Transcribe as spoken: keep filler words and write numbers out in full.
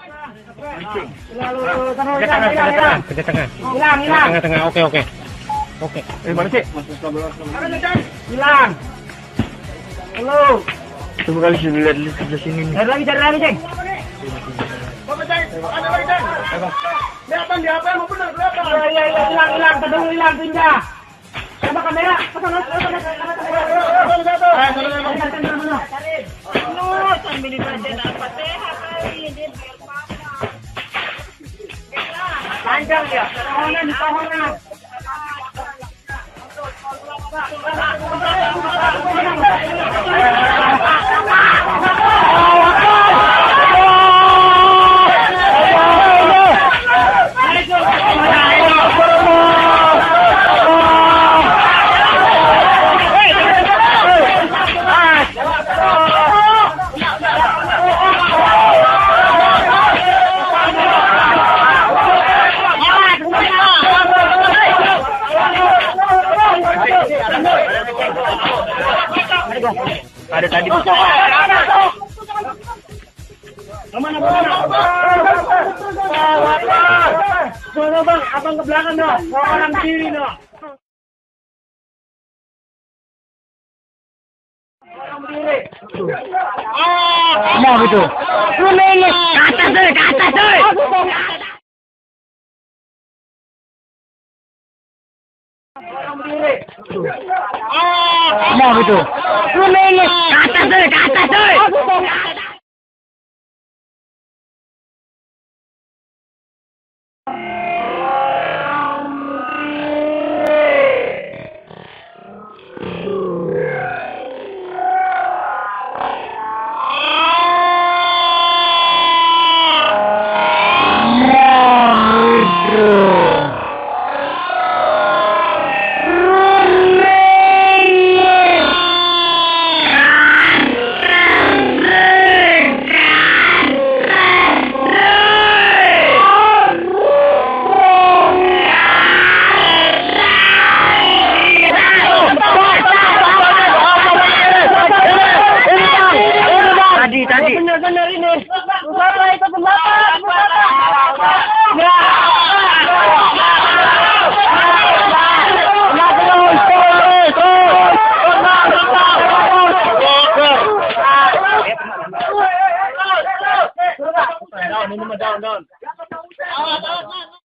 Ke tengah, ke tengah, ke tengah. Hilang, hilang. Tengah, tengah. Oke, oke. Oke. Eh, mana sih? Hilang. Halo. Coba kali sini lihat di sebelah sini nih. Cari lagi, cari lagi, Ceng. Kelihatan di H P mu benar kelihatan. Iya, iya, iya, hilang, hilang. Tadi hilang, pindah. Coba kamera. Panjang dia. Pohonan, di pohonan. Ada tadi. Kemana, kemana? Sono bang, abang ke belakang dong. Orang kiri dong. Orang kiri. Mau gitu. Ini, ini. Ke atas deh, ke atas deh. Orang kiri. Mau gitu. Ini, ini. Ke atas deh, ke atas deh. Benar-benar ini. Salah itu belakang. Down, ini mah down, down.